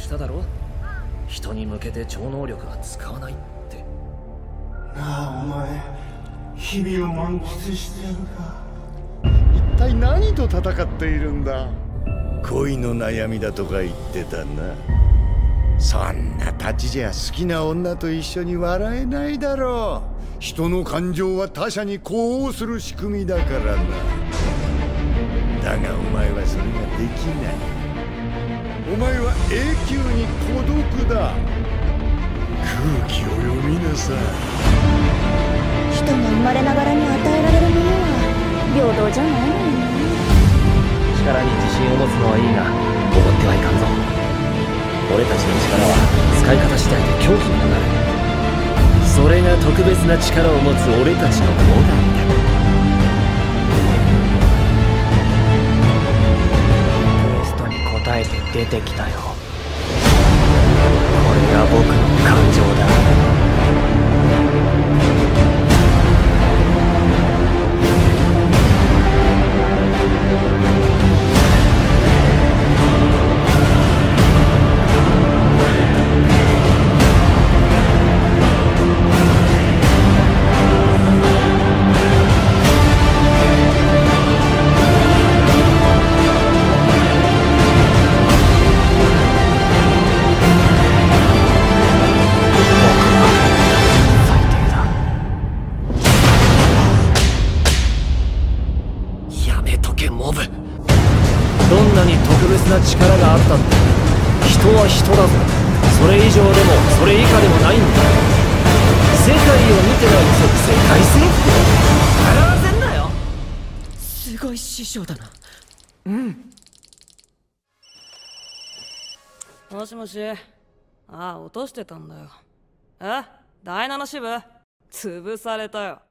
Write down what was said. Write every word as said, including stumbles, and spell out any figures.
しただろ。人に向けて超能力は使わないって。 なあお前、日々を満喫してるか。 一体何と戦っているんだ。 恋の悩みだとか言ってたな。そんなたちじゃ好きな女と一緒に笑えないだろう。人の感情は他者に呼応する仕組みだからな。だがお前はそれができない。お前は永久に孤独だ。空気を読みなさい。 人が生まれながらに与えられるものは平等じゃないのよね。 力に自信を持つのはいいが、おごってはいかんぞ。俺たちの力は使い方次第で狂気になる。それが特別な力を持つ俺たちのモダンだ。 テストに答えて出てきたよ。これが僕の感情だ。 どんなに特別な力があったって、人は人だぞ。それ以上でもそれ以下でもないんだ。世界を見てないくせに世界征服だ。笑わせんなよ。 すごい師匠だな。うん。 もしもし。ああ、落としてたんだよ。え、だいなな支部潰されたよ。